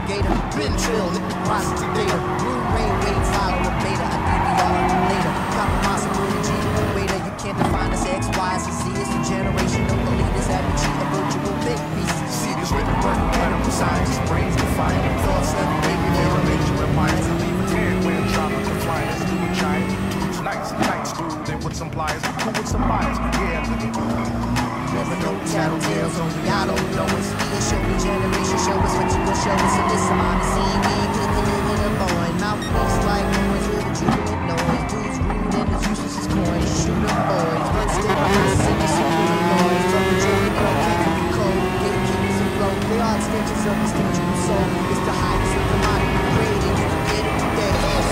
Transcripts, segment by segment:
gator, twin trill, process of data, blue ray, wait, follow a beta, a DVR later, compromise a blue G, waiter, you can't define us X, Y, and Z, it's a generation of elitists, average G, a virtual big piece. See this written word, medical science, brains define thoughts that baby never makes you remind. I leave a tan when tropical flyers, do a giant, dudes nice, tight screwed in with some pliers, cool with some bias, yeah. Never know tattletales, only I don't know us. Either show me generation, show us what you gon' show us. So this is on the scene, we ain't click a little bit of boy. Mouthpiece like noise, with a jubilant noise. Dudes rude and as useless as coins. Shoot 'em boys, but still I'm the city, so who the noise. From the journey, don't can't be cold. Gatekeepers afloat, they are extensions of the stingy soul. It's the highest of the mind, great, and you can get it today.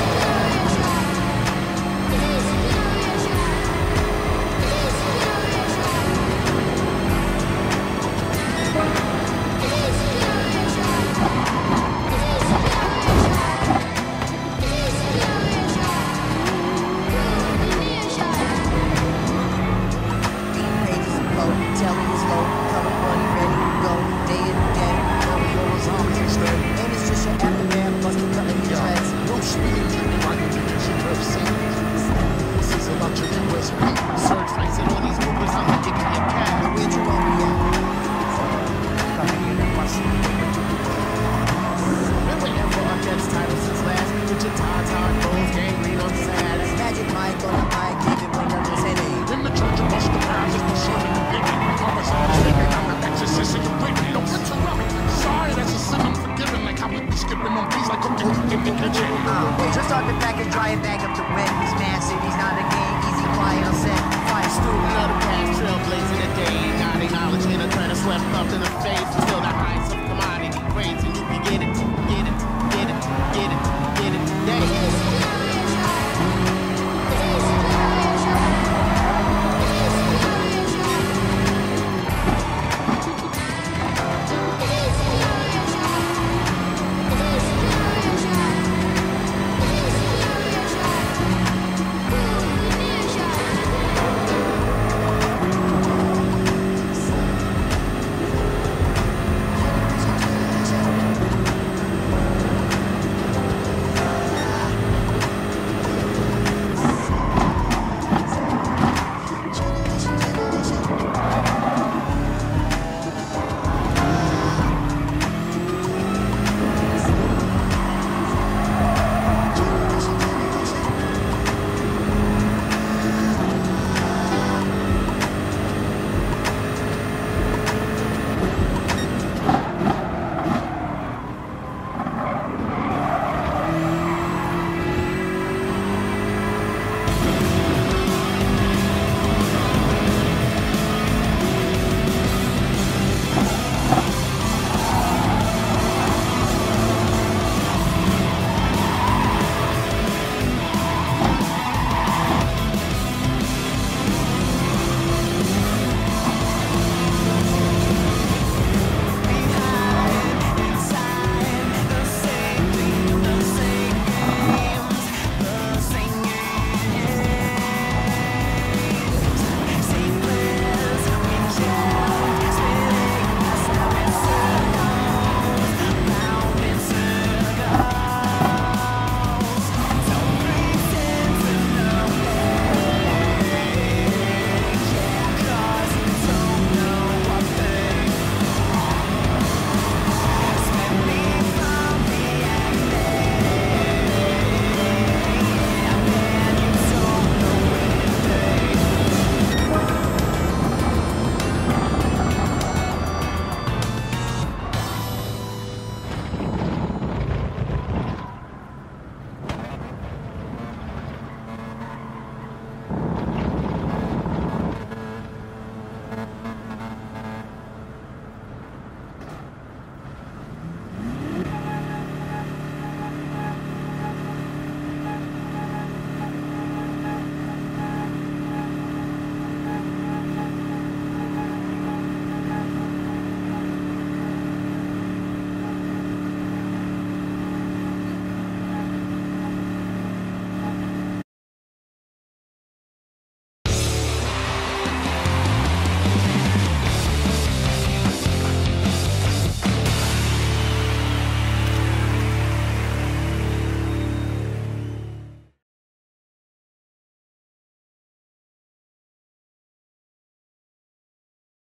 Just start the package, dry it back up to wet. He's massive, he's not a game, easy, quiet, on set. Fire student of the past, trailblazing the day. Got knowledge in a trend, swept up in the face, still the heights of